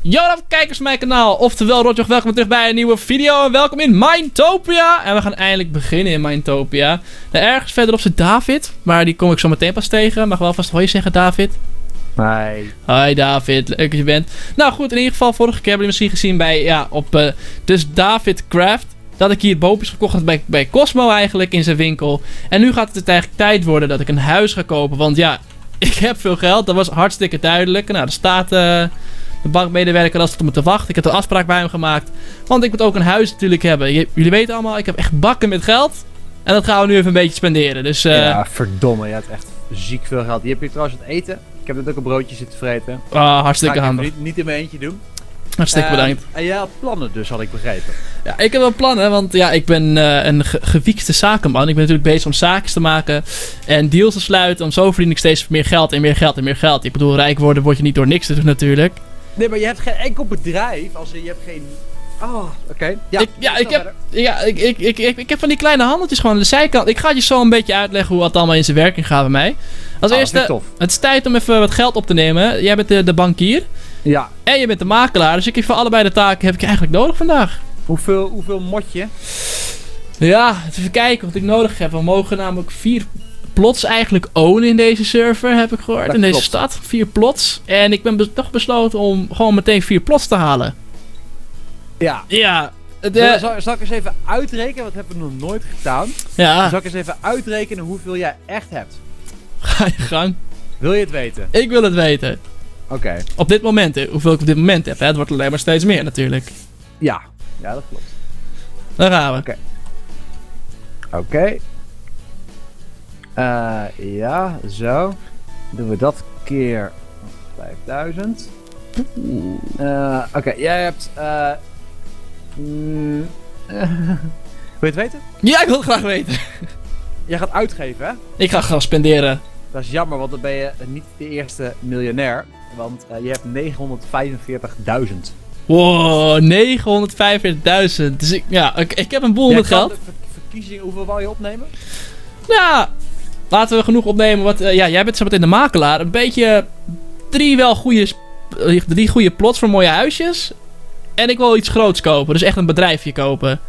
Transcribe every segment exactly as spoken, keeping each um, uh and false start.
Yo, kijkers van mijn kanaal, oftewel Rotjoch, welkom terug bij een nieuwe video en welkom in Minetopia. En we gaan eindelijk beginnen in Minetopia. Nou, ergens verderop zit David, maar die kom ik zo meteen pas tegen. Mag wel vast hoi zeggen, David. Hi. Hoi David, leuk dat je bent. Nou goed, in ieder geval vorige keer hebben jullie misschien gezien bij, ja, op uh, dus David Craft. Dat ik hier boompjes gekocht had bij, bij Cosmo eigenlijk, in zijn winkel. En nu gaat het eigenlijk tijd worden dat ik een huis ga kopen, want ja, ik heb veel geld. Dat was hartstikke duidelijk. Nou, er staat... Uh, De bankmedewerker als het om me te wachten. Ik heb een afspraak bij hem gemaakt. Want ik moet ook een huis natuurlijk hebben. J jullie weten allemaal, ik heb echt bakken met geld. En dat gaan we nu even een beetje spenderen. Dus, uh... ja, verdomme. Je hebt echt ziek veel geld. Hier heb je trouwens het eten. Ik heb net ook een broodje zitten vreten. Oh, hartstikke handig. Niet, niet in mijn eentje doen. Hartstikke uh, bedankt. En jij had plannen dus, had ik begrepen. Ja, ik heb wel plannen. Want ja, ik ben uh, een ge gewiekste zakenman. Ik ben natuurlijk bezig om zaakjes te maken. En deals te sluiten. Om zo verdien ik steeds meer geld en meer geld en meer geld. Ik bedoel, rijk worden word je niet door niks te doen natuurlijk. Nee, maar je hebt geen enkel bedrijf, als je, je hebt geen... Oh, oké. Okay. Ja, ik, ja, ik heb, ja ik, ik, ik, ik, ik heb van die kleine handeltjes gewoon aan de zijkant. Ik ga je zo een beetje uitleggen hoe het allemaal in zijn werking gaat bij mij. Als oh, eerste, het is tijd om even wat geld op te nemen. Jij bent de, de bankier. Ja. En je bent de makelaar, dus ik heb voor allebei de taken heb ik eigenlijk nodig vandaag. Hoeveel, hoeveel mot je? Ja, even kijken wat ik nodig heb. We mogen namelijk vier... plots eigenlijk ownen in deze server, heb ik gehoord. Dat in deze klopt. Stad. Vier plots. En ik ben be toch besloten om gewoon meteen vier plots te halen. Ja. Ja. De... Zal, zal, zal ik eens even uitrekenen? Wat hebben we nog nooit gedaan? Ja. Zal ik eens even uitrekenen hoeveel jij echt hebt? Ga je gang. Wil je het weten? Ik wil het weten. Oké. Okay. Op dit moment, hè, hoeveel ik op dit moment heb. Hè? Het wordt alleen maar steeds meer natuurlijk. Ja. Ja, dat klopt. Daar gaan we. Oké. Okay. Oké. Okay. Uh, ja, zo. Doen we dat keer vijfduizend. Uh, Oké, okay, jij hebt... Uh, mm, uh, wil je het weten? Ja, ik wil het graag weten. Jij gaat uitgeven, hè? Ik ga gaan spenderen. Dat is jammer, want dan ben je niet de eerste miljonair. Want uh, je hebt negenhonderdvijfenveertigduizend. Wow, negenhonderdvijfenveertigduizend. Dus ik, ja, ik, ik heb een boel jij met geld. De ver verkiezingen, hoeveel wou je opnemen? Ja, laten we genoeg opnemen. Wat, uh, ja, jij bent zo meteen de makelaar. Een beetje drie wel goede, uh, drie goede plots voor mooie huisjes. En ik wil iets groots kopen. Dus echt een bedrijfje kopen.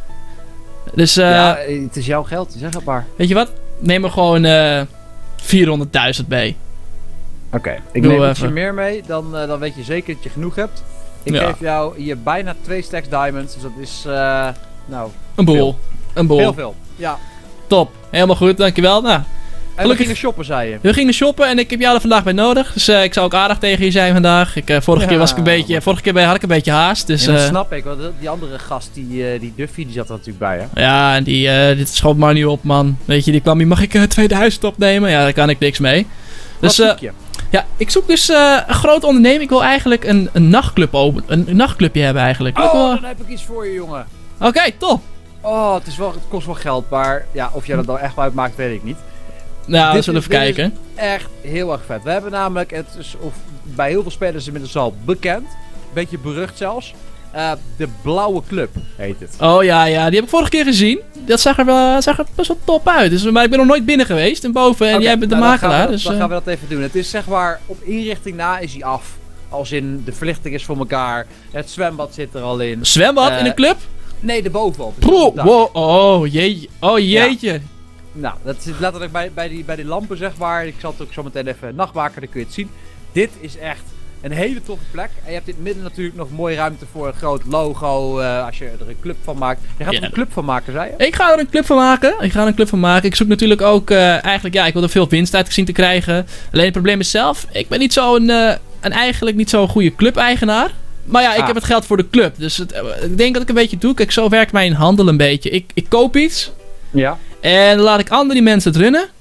Dus uh, ja, het is jouw geld. Zeg het maar. Weet je wat? Neem er gewoon uh, vierhonderdduizend mee. Oké, okay, ik neem ietsje meer mee. Dan, uh, dan weet je zeker dat je genoeg hebt. Ik ja. geef jou hier bijna twee stacks diamonds. Dus dat is, uh, nou... Een boel. Veel. Een boel. Heel veel, ja. Top. Helemaal goed, dankjewel. Nou, en we gingen shoppen, zei je. We gingen shoppen en ik heb jou er vandaag bij nodig. Dus uh, ik zou ook aardig tegen je zijn vandaag. Ik, uh, vorige ja, keer was ik een beetje, maar... vorige keer had ik een beetje haast. Dus, ja, dat uh, snap ik, want die andere gast, die, uh, die Duffy, die zat er natuurlijk bij, hè? Ja, en die uh, dit schoot maar niet op, man. Weet je, die kwam hier, mag ik uh, tweeduizend opnemen? Ja, daar kan ik niks mee. Dus, Wat zoek je? Uh, ja, ik zoek dus uh, een grote onderneming. Ik wil eigenlijk een, een nachtclub open, een, een nachtclubje hebben eigenlijk. Oh, wil... dan heb ik iets voor je, jongen. Oké, okay, top. Oh, het, is wel, het kost wel geld, maar ja, of jij dat nou echt uitmaakt, weet ik niet. Nou, dit we zullen is, even kijken. Is echt heel erg vet. We hebben namelijk, het is of, bij heel veel spelers inmiddels al bekend, een beetje berucht zelfs, uh, de Blauwe Club heet het. Oh ja, ja, die heb ik vorige keer gezien. Dat zag er, wel, zag er best wel top uit. Dus, maar ik ben nog nooit binnen geweest en boven en okay, jij bent de nou, makelaar. Dan gaan, we, dus, dan uh... gaan we dat even doen. Het is zeg maar, op inrichting na is hij af. Als in, de verlichting is voor elkaar, het zwembad zit er al in. Zwembad uh, in een club? Nee, de bovenop. Bro, wow, oh jeetje. Oh jeetje. Ja. Nou, dat zit letterlijk bij, bij, die, bij die lampen, zeg maar. Ik zal het ook zo meteen even nachtwaken, dan kun je het zien. Dit is echt een hele toffe plek. En je hebt in het midden natuurlijk nog mooie ruimte voor een groot logo. Uh, als je er een club van maakt. Je gaat ja. er een club van maken, zei je? Ik ga er een club van maken. Ik ga er een club van maken. Ik zoek natuurlijk ook uh, eigenlijk, ja, ik wil er veel winst uit zien te krijgen. Alleen het probleem is zelf, ik ben niet zo'n, uh, een eigenlijk niet zo'n goede club-eigenaar. Maar ja, ik ah. heb het geld voor de club. Dus het, uh, ik denk dat ik een beetje doe. Kijk, zo werkt mijn handel een beetje. Ik, ik koop iets. Ja. En dan laat ik andere mensen het runnen.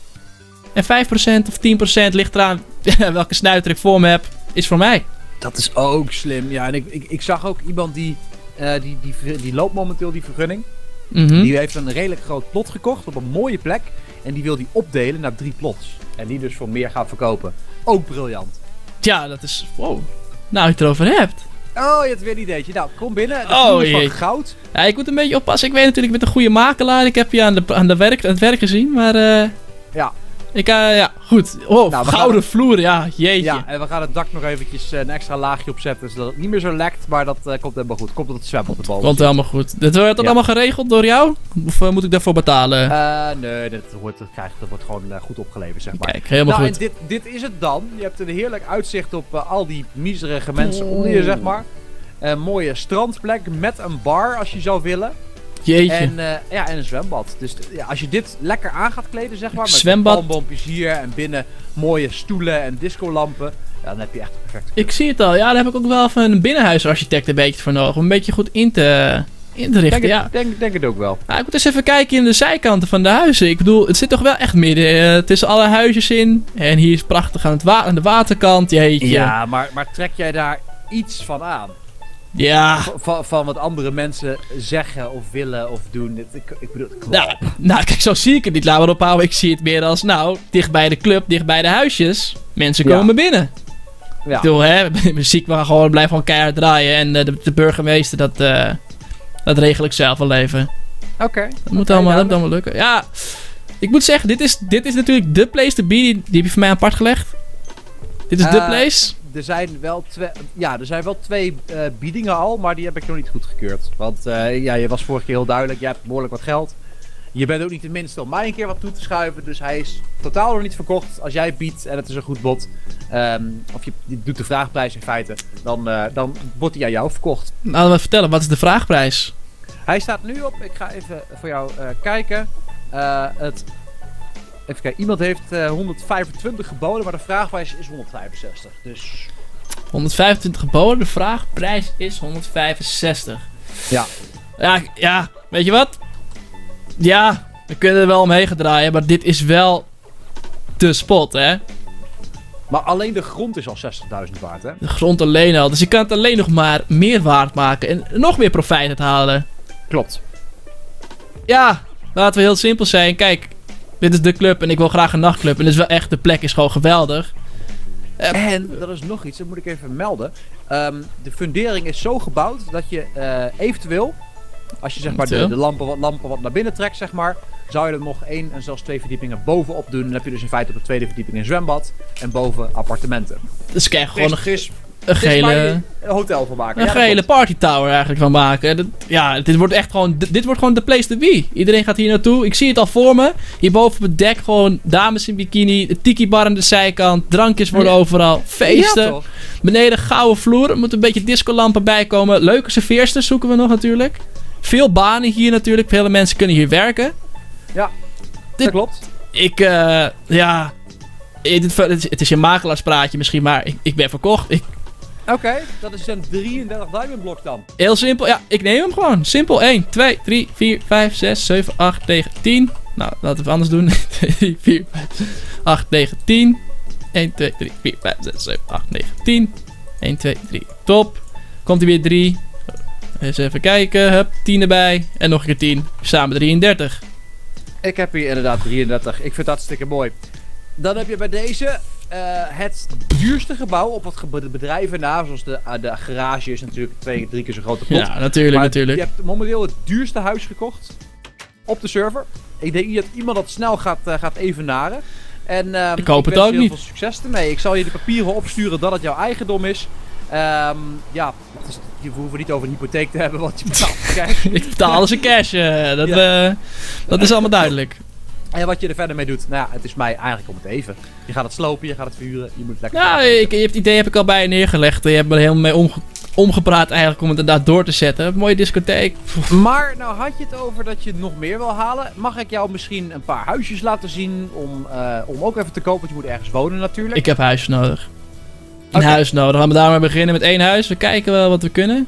En vijf procent of tien procent ligt eraan welke snuiter ik voor me heb, is voor mij. Dat is ook slim. Ja, en ik, ik, ik zag ook iemand die, uh, die, die, die loopt momenteel die vergunning. Mm-hmm. Die heeft een redelijk groot plot gekocht op een mooie plek. En die wil die opdelen naar drie plots. En die dus voor meer gaat verkopen. Ook briljant. Ja, dat is... Wow. Nou, je het erover hebt. Oh, je hebt weer een ideetje. Nou, kom binnen. De oh, is van goud. Ja, ik moet een beetje oppassen. Ik weet natuurlijk, ik ben een goede makelaar. Ik heb je aan, de, aan, de werk, aan het werk gezien, maar... Uh... Ja. Ik, uh, ja, goed. Oh, Nou, we gouden gaan- vloer, ja, jeetje. Ja, en we gaan het dak nog eventjes eh, een extra laagje opzetten, zodat het niet meer zo lekt. Maar dat eh, komt helemaal goed. Komt dat het zwembad de boven Komt helemaal goed. Dit wordt dat Ja. allemaal geregeld door jou? Of uh, moet ik daarvoor betalen? Eh, nee, dat wordt, dat krijgt, dat wordt gewoon eh, goed opgeleverd, zeg maar. Kijk, helemaal nou, goed. en dit, dit is het dan. Je hebt een heerlijk uitzicht op eh, al die miserige mensen onder je, zeg maar. Een mooie strandplek met een bar, als je zou willen. Jeetje. En, eh, ja, en een zwembad. Dus t- ja, als je dit lekker aan gaat kleden, zeg maar. Met Zwembad. palmboompjes hier en binnen mooie stoelen en discolampen. Ja, dan heb je echt een perfecte Ik zie het al. Ja, daar heb ik ook wel van een binnenhuisarchitect een beetje voor nodig. Om een beetje goed in te, in te richten. denk, Ja. het, denk, denk het ook wel. Nou, ik moet eens even kijken in de zijkanten van de huizen. Ik bedoel, het zit toch wel echt midden eh, tussen alle huisjes in. En hier is prachtig aan, het wa aan de waterkant. Jeetje. Ja, maar, maar trek jij daar iets van aan? Ja. V- Van, van wat andere mensen zeggen of willen of doen. Dit- Ik, ik bedoel, kom Nou, op. nou, kijk, zo zie ik het niet. Laten we erop houden. Ik zie het meer als, nou, dicht bij de club, dicht bij de huisjes. Mensen Ja. komen binnen. Ja. Ik bedoel, hè, muziek, we gaan gewoon, blijven gewoon keihard draaien. En eh, de, de burgemeester, dat, eh, dat regel ik zelf wel even. Oké. Dat moet, Oké, allemaal, dat duidelijk. moet allemaal lukken. Ja, ik moet zeggen, dit is, dit is natuurlijk de place to be. Die, die heb je voor mij apart gelegd. Dit is de Eh, place. Er zijn wel twee, ja, er zijn wel twee eh, biedingen al, maar die heb ik nog niet goedgekeurd. Want eh, ja, je was vorige keer heel duidelijk, je hebt behoorlijk wat geld. Je bent ook niet de minste om mij een keer wat toe te schuiven, dus hij is totaal nog niet verkocht. Als jij biedt en het is een goed bod, ehm, of je, je doet de vraagprijs in feite, dan, eh, dan wordt hij aan jou verkocht. Laten we vertellen, wat is de vraagprijs? Hij staat nu op, ik ga even voor jou eh, kijken. Eh, het, even kijken, iemand heeft eh, honderdvijfentwintig geboden, maar de vraagprijs is honderdvijfenzestig. Dus honderdvijfentwintig geboden, de vraagprijs is honderdvijfenzestig. ja. Ja, ja, weet je wat? Ja, we kunnen er wel omheen gaan draaien, maar dit is wel de spot, hè? Maar alleen de grond is al zestigduizend waard, hè? De grond alleen al. Dus je kan het alleen nog maar meer waard maken en nog meer profijt uithalen. Klopt. Ja, laten we heel simpel zijn. Kijk, dit is de club en ik wil graag een nachtclub. En dit is wel echt, de plek is gewoon geweldig. En, dat is nog iets, dat moet ik even melden. Ehm, de fundering is zo gebouwd dat je eh, eventueel, als je zeg maar de, Eventueel? de lampen, wat, lampen wat naar binnen trekt, zeg maar, zou je er nog één en zelfs twee verdiepingen bovenop doen. Dan heb je dus in feite op de tweede verdieping een zwembad en boven appartementen. Dus kijk, gewoon een, Het is, een het is waar je gele, een hotel van maken. een Ja, dat gele klopt. party tower eigenlijk van maken. Dat, ja, dit wordt echt gewoon, dit, dit wordt gewoon de place to be. Iedereen gaat hier naartoe. Ik zie het al voor me. Hierboven op het dek gewoon dames in bikini, de tiki bar aan de zijkant, drankjes worden Ja. overal, feesten. Ja, toch? Beneden gouden vloer, er moet een beetje discolampen bij komen. Leuke serveersters zoeken we nog natuurlijk. Veel banen hier natuurlijk, vele mensen kunnen hier werken. Ja, Dit- dat klopt. Ik, eh, ja... eh, dit- Het is, het is een makelaarspraatje misschien, maar ik, ik ben verkocht. Ik, Oké, dat is een drieëndertig diamond blok dan. heel simpel, ja, ik neem hem gewoon. Simpel, één, twee, drie, vier, vijf, zes, zeven, acht, negen, tien. Nou, laten we het anders doen. twee, drie, vier, vijf, acht, negen, tien. één, twee, drie, vier, vijf, zes, zeven, acht, negen, tien. één, twee, drie, top. Komt er weer drie. Eens even kijken, hup, tien erbij. En nog een keer tien. Samen drieëndertig. Ik heb hier inderdaad drieëndertig. Ik vind het hartstikke mooi. Dan heb je bij deze eh, het duurste gebouw op wat ge- bedrijven na. Zoals de, uh, de garage is natuurlijk twee, drie keer zo groot. Ja, natuurlijk, maar natuurlijk. je hebt momenteel het duurste huis gekocht. Op de server. Ik denk niet dat iemand dat snel gaat, uh, gaat evenaren. En, um, Ik hoop het wens ook je heel niet. veel succes ermee. Ik zal je de papieren opsturen dat het jouw eigendom is. Ehm, ja, het is, je hoeven niet over een hypotheek te hebben, want je betaalt cash. Ik betaal alles in cash. eh, dat, eh, dat is allemaal duidelijk. En wat je er verder mee doet, nou ja, het is mij eigenlijk om het even. Je gaat het slopen, je gaat het verhuren, je moet het lekker... Nou, ik, je hebt het idee heb ik al bij je neergelegd. Je hebt me er helemaal mee omge omgepraat eigenlijk om het inderdaad door te zetten. Mooie discotheek. Pff, Maar nou had je het over dat je nog meer wil halen. Mag ik jou misschien een paar huisjes laten zien om, uh, om ook even te kopen? Want je moet ergens wonen natuurlijk. Ik heb huis nodig. Een Oké. huis nodig. Laten we daarmee beginnen met één huis. We kijken wel wat we kunnen.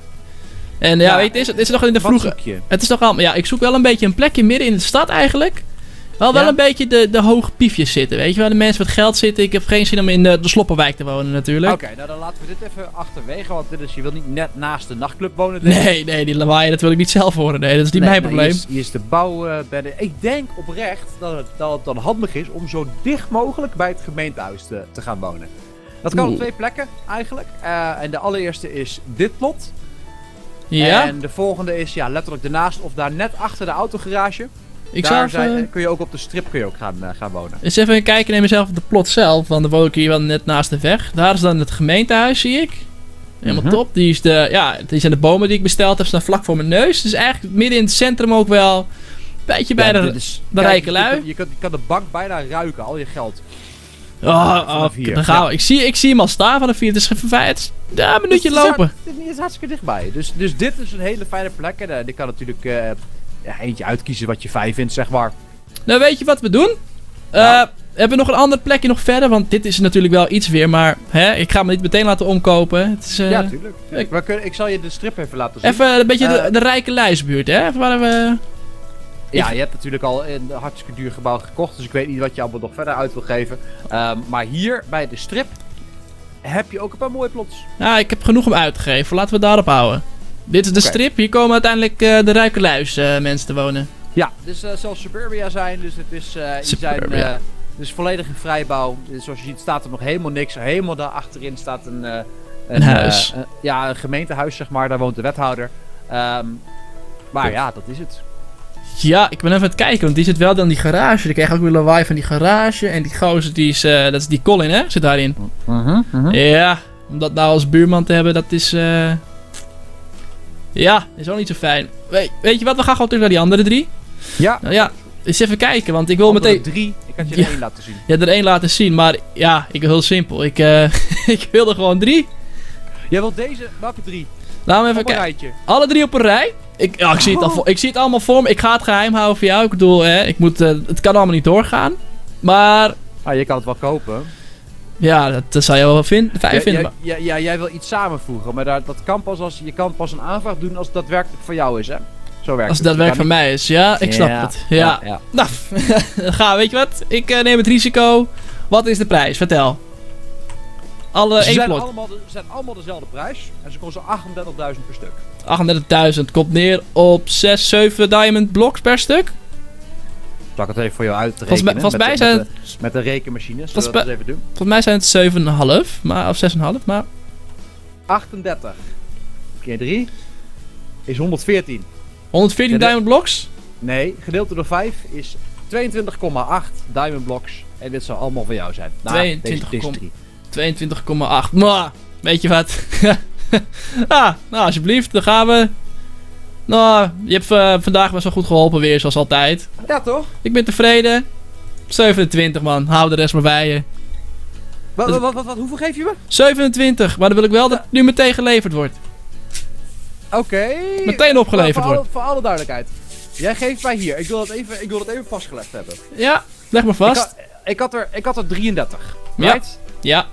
En ja, Ja, weet je, het is, het is nog in de Wat vroege... zoek je? Het is nog allemaal... Ja, ik zoek wel een beetje een plekje midden in de stad eigenlijk. Wel wel Ja? een beetje de, de hoge piefjes zitten, weet je wel. De mensen met geld zitten. Ik heb geen zin om in de, de Sloppenwijk te wonen natuurlijk. Oké, nou dan laten we dit even achterwege. Want dit is, je wilt niet net naast de nachtclub wonen. denk ik. Nee, nee, die lawaai, dat wil ik niet zelf horen. Nee, dat is niet Nee, mijn nee, probleem. Hier is, hier is de bouw uh, bij de... Ik denk oprecht dat het, dat het dan handig is om zo dicht mogelijk bij het gemeentehuis te, te gaan wonen. Dat kan Oeh. op twee plekken eigenlijk. Uh, en de allereerste is dit plot. Ja? En de volgende is ja, letterlijk ernaast of daar net achter de autogarage. Ik Daar zou even, zijn, kun je ook op de strip kun je ook gaan, uh, gaan wonen. eens even kijken naar mezelf op de plot zelf. Want dan woon ik hier wel net naast de weg. Daar is dan het gemeentehuis, zie ik. Helemaal Mhm. top. Die, is de, ja, die zijn de bomen die ik besteld heb. Staan vlak voor mijn neus. Dus eigenlijk midden in het centrum ook wel. Een beetje bij Ja, de, dit is- de kijk, rijke je lui. kunt- Je, kunt, je kan de bank bijna ruiken, al je geld. Oh, oh, vanaf hier. dan gaan we. Ja. Ik, zie, ik zie hem al staan vanaf hier. Het is even feit. Ja, een minuutje Dus het is lopen. hard- Het is hartstikke dichtbij. Dus, dus dit is een hele fijne plek. En uh, die kan natuurlijk uh, ja, eentje uitkiezen wat je fijn vindt, zeg maar. Nou, weet je wat we doen? Eh, Nou. Hebben we nog een ander plekje nog verder? Want dit is natuurlijk wel iets weer. Maar hè, ik ga me niet meteen laten omkopen. Het is, eh, ja, tuurlijk. ik- We kunnen, ik zal je de strip even laten zien. even een beetje de, Eh, de rijke lijstbuurt, hè? Even waar we... Ja, je hebt natuurlijk al een hartstikke duur gebouw gekocht. Dus ik weet niet wat je allemaal nog verder uit wil geven. Um, maar hier bij de strip heb je ook een paar mooie plots. Ja, ik heb genoeg om uit te geven. Laten we daarop houden. Dit is de Oké. strip. Hier komen uiteindelijk uh, de rijke luis uh, mensen te wonen. Ja, dus uh, zal Suburbia zijn. Dus het is, uh, die zijn, Suburbia. uh, dus volledig in vrijbouw. Dus zoals je ziet staat er nog helemaal niks. Helemaal daar achterin staat een... Uh, Een huis. uh, een- ja, een gemeentehuis zeg maar. Daar woont de wethouder. Um, maar ja, dat is het. Ja, ik ben even aan het kijken. Want die zit wel dan in die garage. Ik krijg ook weer lawaai van die garage. En die gozer, die is, uh, dat is die Colin, hè? Zit daarin. Ja, om dat nou als buurman te hebben, dat is... Uh... Ja, is ook niet zo fijn. We, weet je wat, we gaan gewoon terug naar die andere drie. Ja. Nou ja, eens even kijken, want ik wil Andere meteen... drie. Ik kan je Ja. er één laten zien. Ja, er één laten zien, maar ja, ik wil heel simpel. Ik, uh, ik wil er gewoon drie. Jij wilt deze, welke drie? Laten we even Op een kijken. rijtje. Alle drie op een rij. Ik, ja, ik, zie het al, voor- ik zie het allemaal voor me. Ik ga het geheim houden voor jou. Ik bedoel, hè, ik moet, uh, het kan allemaal niet doorgaan. Maar Ah, je kan het wel kopen. ja, dat, dat zou je wel vinden, fijn Ja, vinden. ja, ja, ja, jij wil iets samenvoegen, maar daar, dat kan pas als, je kan pas een aanvraag doen als het daadwerkelijk voor jou is, hè? Zo werkt Als het. dat Je werk kan van mij is. Ja, ik snap Ja, het. Ja. ja. Nou, dan gaan we. Weet je wat? Ik uh, neem het risico. Wat is de prijs? Vertel. Alle Ze één zijn plot. allemaal, de- ze zijn allemaal dezelfde prijs en ze kosten achtendertigduizend per stuk. achtendertigduizend komt neer op zes, zeven diamond blocks per stuk. Zal ik het even voor jou uitrekenen? Volgens mij, volgens mij met, zijn met, het, de, met de rekenmachine. Zullen Volgens we dat mij- eens even doen? volgens mij zijn het zeven komma vijf, maar, of zes komma vijf, maar achtendertig keer drie is honderdveertien. honderdveertien Ja, de- diamond blocks. Nee, gedeeld door vijf is tweeëntwintig komma acht diamond blocks. En dit zal allemaal voor jou zijn. Nou, tweeëntwintig deze, deze kom- drie. tweeëntwintig komma acht. Maar, weet je wat? ah, nou alsjeblieft, dan gaan we. Nou, je hebt uh, vandaag best wel goed geholpen weer, zoals altijd. Ja, toch? Ik ben tevreden. zevenentwintig man, hou de rest maar bij je. Wat, wat, wat, wat, wat, hoeveel geef je me? zevenentwintig, maar dan wil ik wel dat het nu meteen geleverd wordt. Oké. Meteen opgeleverd voor, voor, alle, wordt. voor alle duidelijkheid. Jij geeft mij hier. Ik wil dat even, ik wil dat even vastgelegd hebben. Ja, leg maar Ik, vast. had, ik, had er, ik had er drieëndertig. Ja. Right? Ja,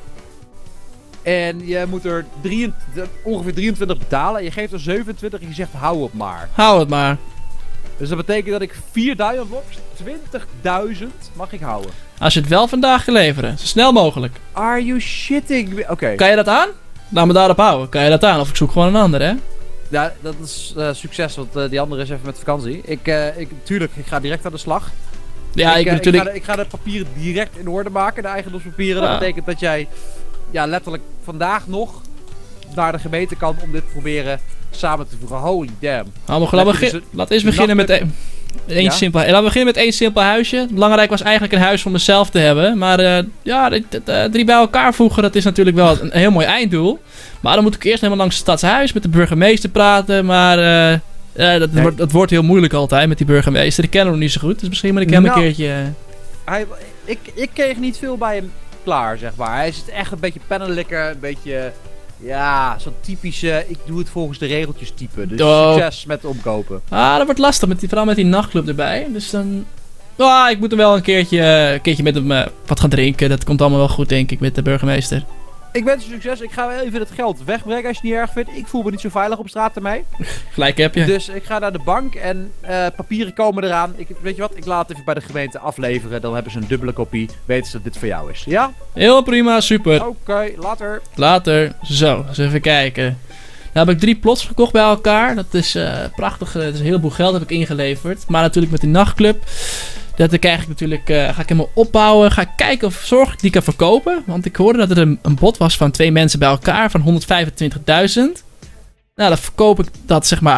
En je moet er drieëntwintig, ongeveer drieëntwintig betalen. Je geeft er zevenentwintig en je zegt hou op maar. hou het maar. Dus dat betekent dat ik vier diamond blocks, twintigduizend mag ik houden. Als je het wel vandaag kan leveren, zo snel mogelijk. Are you shitting me? Oké. Kan je dat aan? Laat me daarop houden. Kan je dat aan? Of ik zoek gewoon een ander, hè? Ja, dat is uh, succes, want uh, die andere is even met vakantie. Ik, uh, ik, tuurlijk, ik ga direct aan de slag. Ja, ik, ik, ben uh, natuurlijk... ik, ga de, ik ga de papieren direct in orde maken, de eigendomspapieren. Ja. Dat betekent dat jij ja, letterlijk vandaag nog naar de gemeente kan om dit proberen samen te voegen. Holy damn. Nou, we gaan Heb je begin- dus Laat eerst de beginnen met nachtclub- één één Ja? simpel. Laten we beginnen met één simpel huisje. Belangrijk was eigenlijk een huis voor mezelf te hebben. Maar eh, ja, dit, dit, eh, drie bij elkaar voegen, dat is natuurlijk wel een, een heel mooi einddoel. Maar dan moet ik eerst helemaal langs het stadshuis met de burgemeester praten. Maar eh, eh, dat, Nee. wordt, dat wordt heel moeilijk altijd met die burgemeester. Ik ken hem nog niet zo goed. Dus misschien moet ik hem Nou. een keertje... eh, Hij, ik, ik kreeg niet veel bij hem klaar, zeg maar. Hij is echt een beetje pennenlikker, een beetje... Ja, zo'n typische, ik doe het volgens de regeltjes type. Dus Oh. succes met omkopen. Ah, dat wordt lastig, met die, vooral met die nachtclub erbij. Dus dan... Ah, ik moet er wel een keertje, een keertje met hem eh, wat gaan drinken. Dat komt allemaal wel goed, denk ik, met de burgemeester. Ik wens je succes. Ik ga wel even het geld wegbrengen als je het niet erg vindt. Ik voel me niet zo veilig op straat ermee. Gelijk heb je. Dus ik ga naar de bank en eh, papieren komen eraan. Ik, weet je wat, ik laat het even bij de gemeente afleveren. Dan hebben ze een dubbele kopie. Weten ze dat dit voor jou is. Ja? Heel prima, super. Oké, later. Later. Zo, eens even kijken. Nou heb ik drie plots gekocht bij elkaar. Dat is eh, prachtig. Dat is een heleboel geld heb ik ingeleverd. Maar natuurlijk met die nachtclub. Dat krijg ik natuurlijk, uh, ga ik helemaal opbouwen. Ga ik kijken of zorg ik die kan verkopen. Want ik hoorde dat er een, een bod was van twee mensen bij elkaar van honderdvijfentwintigduizend. Nou, dan verkoop ik dat zeg maar aan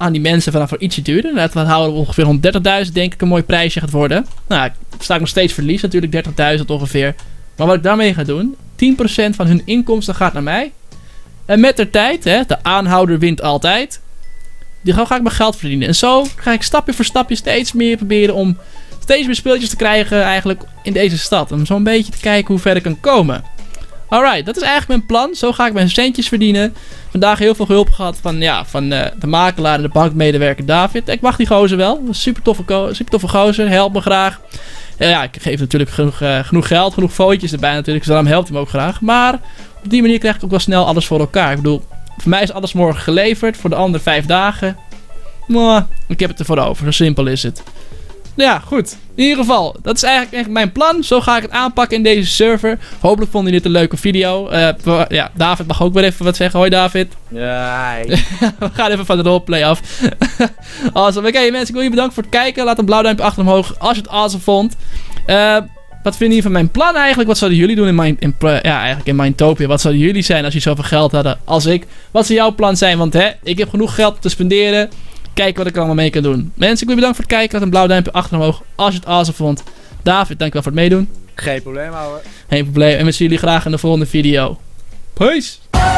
aan die mensen vanaf voor ietsje duurder. Laten we het houden op ongeveer honderddertigduizend, denk ik een mooi prijsje gaat worden. Nou, sta ik nog steeds verlies natuurlijk, dertigduizend ongeveer. Maar wat ik daarmee ga doen, tien procent van hun inkomsten gaat naar mij. En met de tijd, hè, de aanhouder wint altijd. Die ga, ga ik mijn geld verdienen. En zo ga ik stapje voor stapje steeds meer proberen om steeds meer speeltjes te krijgen eigenlijk in deze stad. Om zo'n beetje te kijken hoe ver ik kan komen. Alright, dat is eigenlijk mijn plan. Zo ga ik mijn centjes verdienen. Vandaag heel veel hulp gehad van, ja, van uh, de makelaar en de bankmedewerker David. Ik mag die gozer wel. Super toffe, super toffe gozer. Help me graag. Uh, ja, ik geef natuurlijk genoeg, uh, genoeg geld, genoeg fotootjes erbij natuurlijk. Dus daarom helpt hij me ook graag. Maar op die manier krijg ik ook wel snel alles voor elkaar. Ik bedoel, voor mij is alles morgen geleverd. Voor de andere vijf dagen. Mwah, ik heb het ervoor over. Zo simpel is het. Ja, goed. In ieder geval, dat is eigenlijk echt mijn plan. Zo ga ik het aanpakken in deze server. Hopelijk vonden jullie dit een leuke video. Uh, we, ja, David mag ook weer even wat zeggen. Hoi David. Ja. We gaan even van de roleplay af. Awesome. Oké okay, mensen, ik wil je bedanken voor het kijken. Laat een blauw duimpje achter omhoog als je het awesome vond. Uh, wat vinden jullie van mijn plan eigenlijk? Wat zouden jullie doen in mijn, in, ja, eigenlijk in Mindtopia? Wat zouden jullie zijn als je zoveel geld hadden als ik? Wat zou jouw plan zijn? Want hè, ik heb genoeg geld te spenderen. Kijk wat ik er allemaal mee kan doen. Mensen, ik wil je bedanken voor het kijken. Laat een blauw duimpje achter omhoog als je het awesome vond. David, dankjewel voor het meedoen. Geen probleem, ouwe. Geen probleem. En we zien jullie graag in de volgende video. Peace!